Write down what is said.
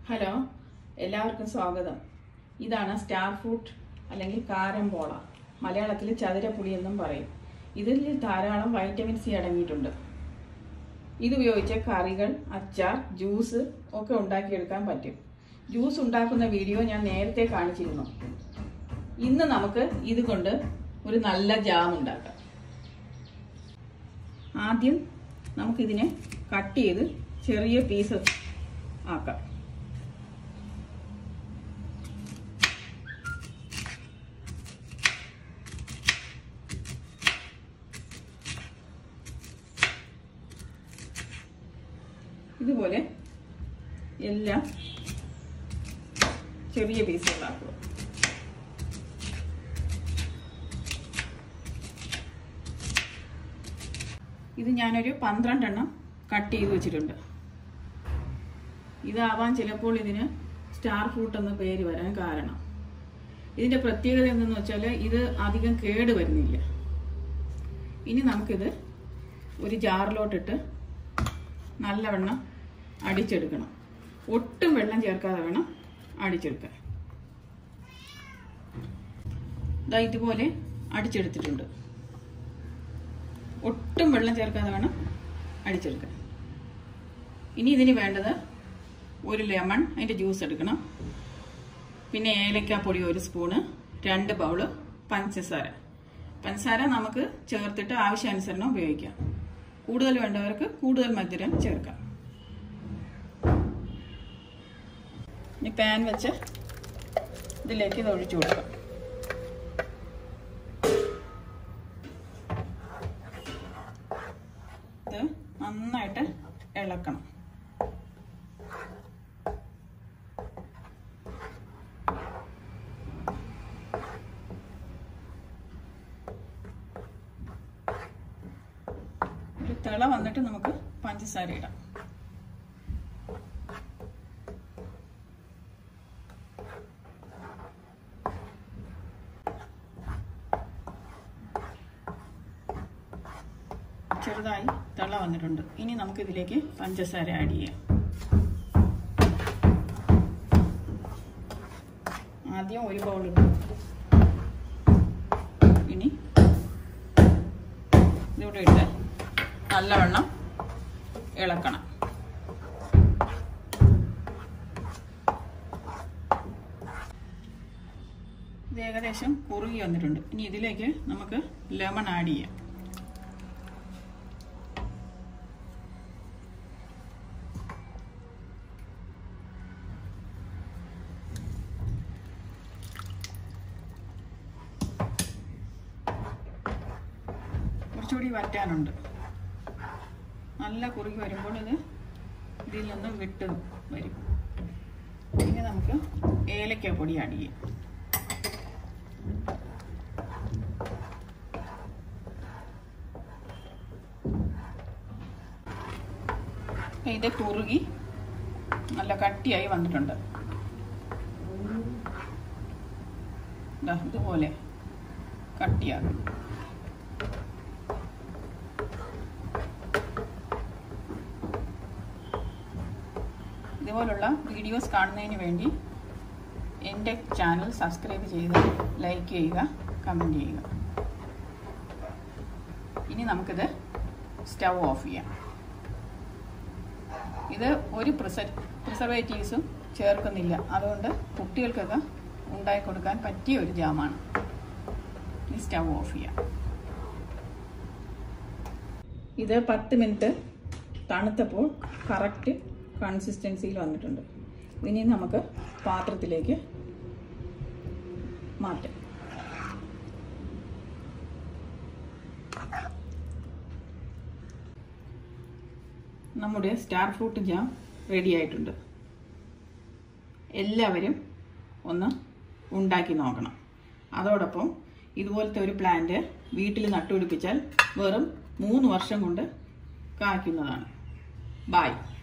Hello, എല്ലാവർക്കും സ്വാഗതം. ഇതാണ് സ്റ്റാർ ഫ്രൂട്ട് അല്ലെങ്കിൽ കാരംബോള. മലയാളത്തിൽ ചതുരപ്പുളി എന്നും പറയും. ഇതിൽ ധാരാളം വൈറ്റമിൻ സി അടങ്ങിയിട്ടുണ്ട്. ഇതുപയോഗിച്ച് കറികൾ, അച്ചാർ, ജ്യൂസ് ഒക്കെ ഉണ്ടാക്കിയെടുക്കാൻ പറ്റും. ജ്യൂസ് ഉണ്ടാക്കുന്ന വീഡിയോ ഞാൻ നേരത്തെ കാണിച്ചിരുന്നു. ഇന്ന് നമുക്ക് ഇതുകൊണ്ട് ഒരു നല്ല ജാം ഉണ്ടാക്കാം. ആദ്യം നമുക്കിതിനെ കട്ട് ചെയ്ത് ചെറിയ പീസസ് ആക്കാം. ഇതുപോലെ എല്ലാം ചെറിയ പീസുകളാക്കുക. ഇത് ഞാനൊരു 12 എണ്ണം കട്ട് ചെയ്ത് വെച്ചിട്ടുണ്ട്. ഇതാവാൻ ചിലപ്പോൾ ഇതിന് സ്റ്റാർ ഫ്രൂട്ട് എന്ന പേര് വരാൻ കാരണം. ഇതിന്റെ പ്രത്യേകത എന്തെന്ന് വെച്ചാൽ ഇത് അധികം കേട് വരുന്നില്ല. ഇനി നമുക്കിത് ഒരു ജാറിലോട്ടിട്ട് നല്ലവണ്ണം അടിച്ചെടുക്കണം. ഒട്ടും വെള്ളം ചേർക്കാതെ വേണം അടിച്ചെടുക്കാൻ. ഇതാ ഇതുപോലെ അടിച്ചെടുത്തിട്ടുണ്ട്. ഒട്ടും വെള്ളം ചേർക്കാതെ വേണം അടിച്ചെടുക്കാൻ. ഇനി ഇതിന് വേണ്ടത് ഒരു ലെമൺ, അതിൻ്റെ ജ്യൂസ് എടുക്കണം. പിന്നെ ഏലക്കാപ്പൊടി 1 സ്പൂണ്, 2 ബൗള് പഞ്ചസാര നമുക്ക് ചേർത്തിട്ട് ആവശ്യാനുസരണം ഉപയോഗിക്കാം. കൂടുതൽ വേണ്ടവർക്ക് കൂടുതൽ മധുരം ചേർക്കാം. ഇനി പാൻ വെച്ച് ഇതിലേക്ക് ഇത് ഒഴിച്ചു കൊടുക്കാം. ഇത് നന്നായിട്ട് ഇളക്കണം. ഒരു തിള വന്നിട്ട് നമുക്ക് പഞ്ചസാര ഇടാം. ചെറുതായി തിള വന്നിട്ടുണ്ട്. ഇനി നമുക്ക് ഇതിലേക്ക് പഞ്ചസാര ആഡ് ചെയ്യാം. ആദ്യം 1 ബൗൾ ഇടും. ഇനി ഇതിവിടെ ഇട്ട് നല്ലവണ്ണം ഇളക്കണം. ഇത് ഏകദേശം കുറുകി വന്നിട്ടുണ്ട്. ഇനി ഇതിലേക്ക് നമുക്ക് ലെമൺ ആഡ് ചെയ്യാം. കുറച്ചുകൂടി വറ്റാനുണ്ട്. നല്ല കുറുകി വരുമ്പോൾ ഇതിൽ നിന്ന് വിട്ട് വരും. ഇനി നമുക്ക് ഏലക്കാപ്പൊടി ആഡ് ചെയ്യാം. ഇത് കുറുകി നല്ല കട്ടിയായി വന്നിട്ടുണ്ട്. ഇതുപോലെ കട്ടിയാകും. ഇതുപോലുള്ള വീഡിയോസ് കാണുന്നതിന് വേണ്ടി എൻ്റെ ചാനൽ സബ്സ്ക്രൈബ് ചെയ്ത് ലൈക്ക് ചെയ്യുക, കമൻറ്റ് ചെയ്യുക. ഇനി നമുക്കിത് സ്റ്റൗ ഓഫ് ചെയ്യാം. ഇത് ഒരു പ്രിസർവേറ്റീവ്സും ചേർക്കുന്നില്ല. അതുകൊണ്ട് കുട്ടികൾക്കൊക്കെ ഉണ്ടാക്കി കൊടുക്കാൻ പറ്റിയ ഒരു ജാമാണ്. ഇനി സ്റ്റൗ ഓഫ് ചെയ്യാം. ഇത് 10 മിനിറ്റ് തണുത്തപ്പോൾ കറക്റ്റ് കൺസിസ്റ്റൻസിയിൽ വന്നിട്ടുണ്ട്. ഇനി നമുക്ക് പാത്രത്തിലേക്ക് മാറ്റാം. നമ്മുടെ സ്റ്റാർ ഫ്രൂട്ട് ജാം റെഡി ആയിട്ടുണ്ട്. എല്ലാവരും ഒന്ന് ഉണ്ടാക്കി നോക്കണം. അതോടൊപ്പം ഇതുപോലത്തെ ഒരു പ്ലാന്റ് വീട്ടിൽ നട്ടുപിടിപ്പിച്ചാൽ വെറും 3 വർഷം കൊണ്ട് കായ്ക്കുന്നതാണ്. ബൈ.